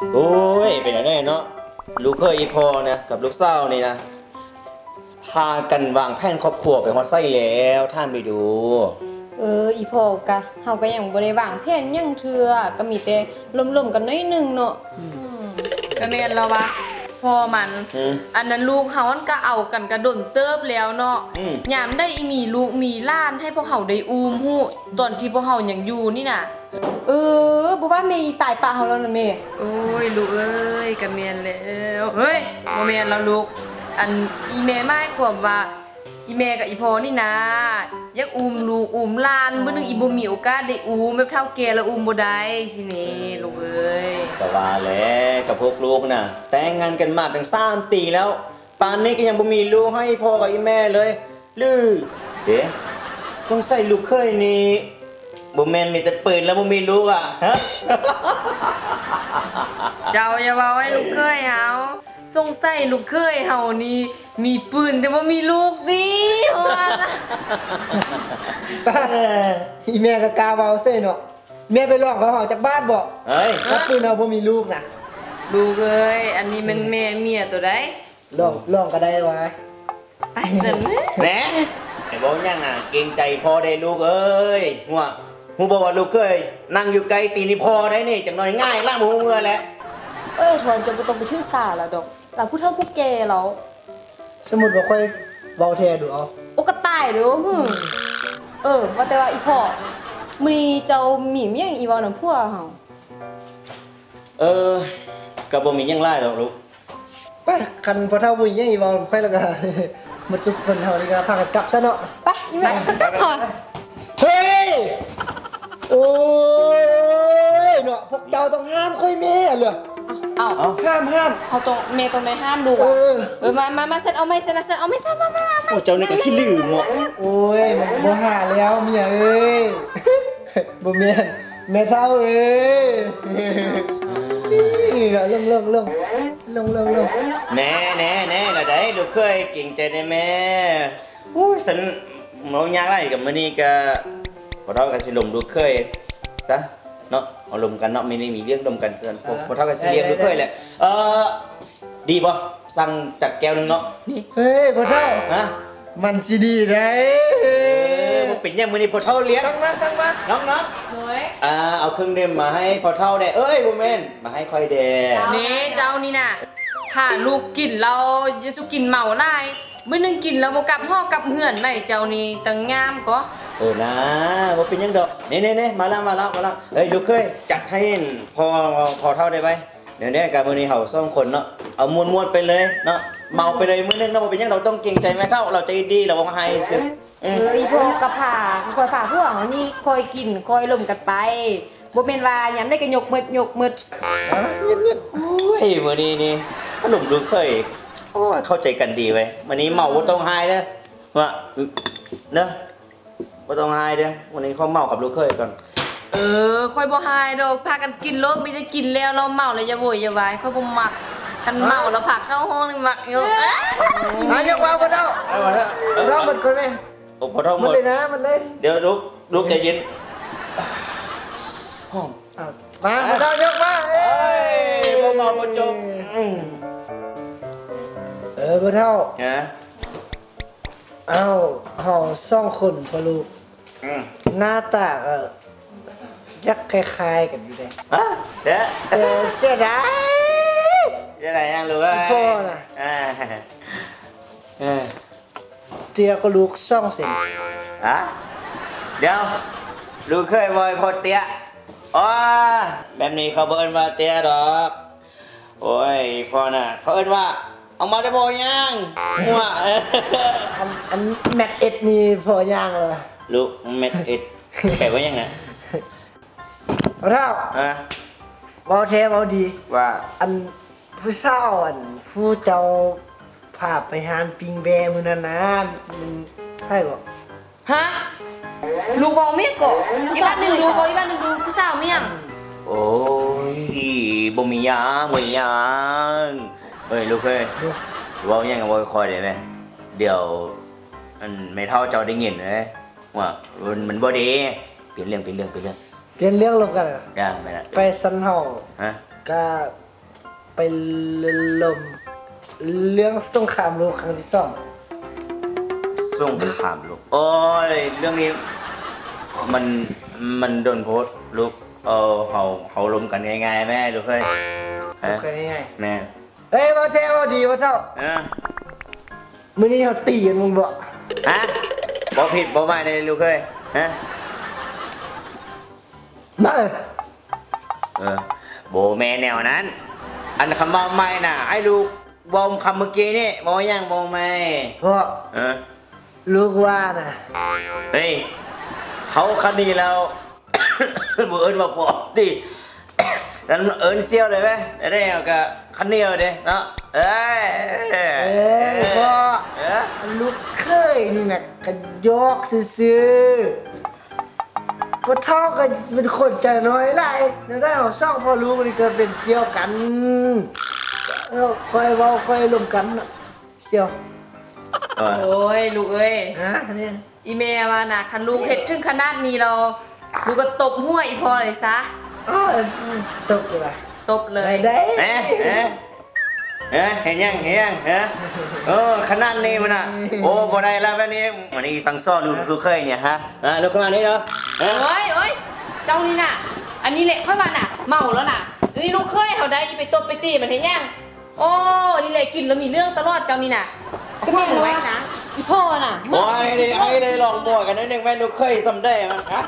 โอ้ยเป็นอะไรเนาะลูกเคยอีพอนะกับลูกสาวนี่นะพากันวางแผนครอบครัวไปฮอดไส้แล้วท่านไปดูอีพ่อกะเฮาก็ยังบ่ได้วางแผนหยังเทื่อก็มีแต่ล่มๆกันน้อยนึงเนาะก็แม่นแล้ววะพ่อมันอันนั้นลูกเฮามันก็เอากันกระดนเติบแล้วเนาะยามได้อีมีลูกมีหลานให้พวกเฮาได้ฮู้ตอนที่พวกเฮายังอยู่นี่น่ะบ่ว่าแม่ตายป่าเฮาแล้วนะแม่โอ้ยลูกเอ้ยก็แม่นแล้วเฮ้ยบ่แม่นแล้วลูกอันอีแม่หมายความว่าอีแม่กับอีพ่อนี่นะอยากอุ้มลูกอุ้มหลานมื้อนึงอีบ่มีโอกาสได้อุ้มแบบเฒ่าแก่แล้วอุ้มบ่ได้สินี่ลูกเอ้ยก็ว่าแล้วกับพวกลูกน่ะแต่งงานกันมาตั้ง3 ปีแล้วป่านนี้ก็ยังบ่มีลูกให้พ่อกับอีแม่เลยลือสงสัยลูกเคยนี่บ่แม่นมีแต่ปืนแล้วบ่มีลูกอ่ะฮะเจ้าอย่าเว้าให้ลูกเคยเฮาสงสัยลูกเคยเฮานี่มีปืนแต่ว่ามีลูกดิอีแม่ก็กล้าเว้าเซ่เนาะแม่ไปลองเขาออกจากบ้านบ่เฮ้ยถ้าปืนเอาบ่มีลูกน่ะลูกเอ้ยอันนี้มันแม่เมียตัวใดลองก็ได้วะไปซั่นแหน่ไอ้บ่ยังน่ะเกรงใจพ่อได้ลูกเอ้ยฮู้บ่ว่าลูกเคยนั่งอยู่ไกลตีนี่พ่อได้นี่จังน้อยง่ายล่างบ่ฮู้เมื่อแหละทวนจะบ่ต้องไปถือสาแล้วดอกเราผู้เฒ่าผู้แก่แล้วสมมุติว่าค่อยเว้าแท้ดูเอาโอ้ก็ตายเด้อว่าแต่ว่าอีพ่อมื้อนี้เจ้ามีเมียอีเว้านำผัวเฮาก็บ่มีหยังหลายดอกลูกไปคันพ่อเฒ่าบ่ยังอีเว้าค่อยแล้วก็หมดสุขคนเฮานี่ก็พากันกลับซะเนาะไปอีแม่กลับก่อนเฮ้ยโอ้ยเนาะพวกเจ้าต้องห้ามค่อยแม่เหรอห้ามเขาตรงเมย์ตรงไหนห้ามดูมาเซ็นเอาไม่เซ็นเอาไม่เซ็นมาโอ้เจ้านี่ก็ขี้ลืมอ่ะโอ้ยมันบ่หาแล้วเมียเอ้ยบ่แม่นแม่เฒ่าเอ้ยลงแน่ละได้ลูกเคยเก่งใจได้แม่โอ้ยฉันเมายากไรกับมื้อนี้ก็บ่เท่ากันสิลมลูกเคยซะเนาะเอาลมกันเนาะไม่ได้มีเรื่องดมกันเกินพอเท่ากับเสียงด้วยแหละดีป่ะสั่งจากแก้วนึงเนาะนี่เฮ้ยพอเท่าฮะมันสิดีได้มันปิดเนี่ยมือนี่พอเท่าเลี้ยงสั่งมาน้องเอาเครื่องดื่มมาให้พอเท่าได้โมเมนต์มาให้ค่อยเดนี่เจ้านี่น่ะถ้าลูกกินเราจะสุกินเมาได้มื้อนึงกินแล้วบ่กลับห้อกลับเหือนได้เจ้านี่ตังงามก็นะว่าเป็นยังดอกนี่มาแล้วลูกเคยจัดให้พอเท่าได้ไหมเดี๋ยวนี้การมือนี้เห่าซ่องคนเนาะเอามวนไปเลยเนาะเมาไปเลยมื้อนึงเนาะว่าเป็นยังเราต้องเกรงใจแม่เท่าเราใจดีเราให้สึกอีพวกกระผาคอยผ่าพวกนี่คอยกินคอยลมกันไปบ่แม่นว่าหยังได้ก็ยกมืดเงียบโอ้ยมื้อนี้นี่ขนมลูกเคยโอ้ยเข้าใจกันดีไว้วันนี้เมาบ่ต้องหายเด้อว่าเนาะบ่ต้องหายเด้อวันนี้เขาเมากับลูกเคยก่อนค่อยบ่หายดอกพากันกินรถมีแต่กินแล้วเราเมาแล้วอย่าโวอย่าวายค่อยบ่มักคันเมาแล้วพาเข้าห้องนี่มักอยู่ยกว่าบ่เท่าเราหมดคนมั้ยโอ้พอเท่าหมดเลยนะมันเลยเดี๋ยวลูกใจเย็นหอมมาเท่ายกมาบ่เมาบ่จบบ่เท่าฮะเอาห่อ2 คนพอลูกหน้าตายักคล้ายๆกันอยู่เลยเสียดายยังรู้ว่าพ่อน่ะเตี้ยก็ลูก2 เซนเดี๋ยวลูกเคยบอยพอเตี้ยแบบนี้เขาเอิ้นว่าเตี้ยดอกโอ้ยพ่อน่ะเขาเอิ้นว่าเอามาได้บ่ยังหัวอันแมทเอ็ดนี่พอย่างเลยลูกแมทเอ็ดแปลว่ายังไงเท่าเบาแท้เบาดีว่าอันผู้เศร้าผู้เจ้าพาไปหานปิงแบมือนั้นนะมันใช่บ่ฮะลูกเบาเมียก่ออีบ้านหนึ่งลูกเบาอีบ้านหนึ่งดูผู้เศร้าเมียโอ้ยบ่มียางเฮ้ยลูกเฮ้ยว่ายังกับว่าคอยได้ไหมเดี๋ยวมันไม่เท่าเจ้าได้เงินเลยว่ามันบ่ดีเปลี่ยนเรื่องลงกันยังไม่ละไปสันเฮาก็ไปลมเรื่องสงครามโลกครั้งที่สองสงครามลูกโอ้ยเรื่องนี้มันโดนโพสต์ลูกเขาล้มกันง่ายๆแม่ลูกเฮ้ยโอเคง่ายแม่เฮ้ยมาเท่มาดีมาเท่ามื้อนี้เขาตีกันมึงบ่ฮะบ่ผิดบ่ไม่เลยลูกเฮ้ยฮะมาโบแม่แนวนั้น อันคำว่าไม่น่ะไอ้ลูกวอมคำเมื่อกี้นี่บอยังบอไม่เพราะลูกว่านะเฮ้ยเขาคันนี้แล้ว บ่เอิญมาปอกดินั้นเอิญเซี่ยวเลยไหมได้เอากะคันเดียวเด้เนาะเอ้ยเพราะลูกเคยนี่นะกระยอกซื่อๆก็เท่ากันเป็นคนใจน้อยไรแล้วได้เอาซ่องพอรู้มันก็เป็นเซี่ยวกันค่อยเว้าค่อยลมกันเซี่ยวโอ้ยลูกเอ้ยเนี่ยอีเมลมาน่ะคันลูกเฮ็ดถึงขนาดนี้เราลูกก็ตบหัวอีพอเลยซะตกเลยตบเลยได้เห็นยังขนาดนี้มันอ่ะโอ้บ่ได้แล้วแบบนี้วันนี้สั่งซ้อนลูกเคยเนี่ยฮะลูกขนาดนี้เนาะโอ้ยเจ้านี่น่ะอันนี้แหละค่อยว่าน่ะเมาแล้วน่ะนี่ลูกเคยเขาได้อีไปตบไปตีมันเห็นยังโอ้นี่แหละกินแล้วมีเรื่องตลอดเจ้านี่น่ะก็แม่นว่าอีพ่อน่ะโอ้ยได้ลองมั่วกันนิดนึงแม่ลูกเคยทำได้มั้งฮะ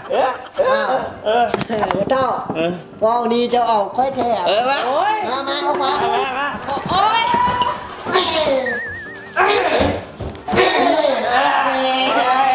เจ้าว่าวนี้จะเอาค่อยแถบมาโอ้ยมาเอามาโอ้ย